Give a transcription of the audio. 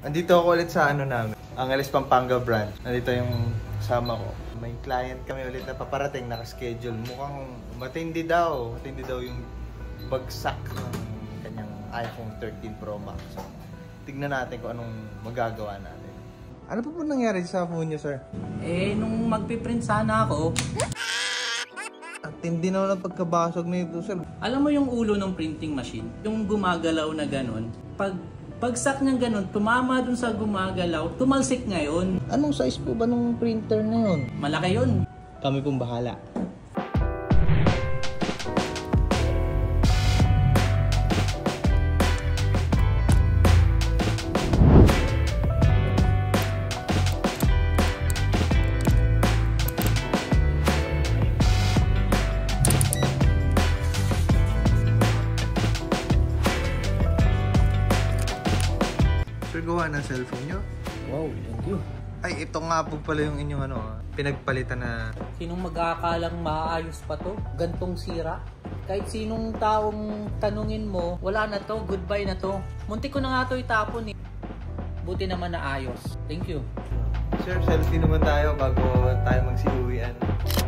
Andito ako ulit sa ano namin, Angeles Pampanga branch. Nandito yung kasama ko. May client kami ulit na paparating, naka-schedule. Mukhang matindi daw yung bagsak ng kanyang iPhone 13 Pro Max. So, tignan natin kung anong magagawa natin. Ano po nangyari sa phone niyo, sir? Nung magpiprint sana ako, ang tindi na ng pagkabasag nito, sir. alam mo yung ulo ng printing machine? Yung gumagalaw na ganun. Pagsak niyang ganun, tumama dun sa gumagalaw, tumalsik ngayon. Anong size po ba ng printer na yun? Malaki yun. Kami pong bahala. Sir, gawa ng cellphone nyo? Wow, thank you. Ay, ito nga po pala yung inyong pinagpalitan na... Sinong mag-aakalang maayos pa to? Gantong sira? Kahit sinong taong tanungin mo, wala na to, goodbye na to. Muntik ko na nga to itapon eh. Buti naman na ayos. Thank you. Sir, selfie naman tayo bago tayo magsiuwian.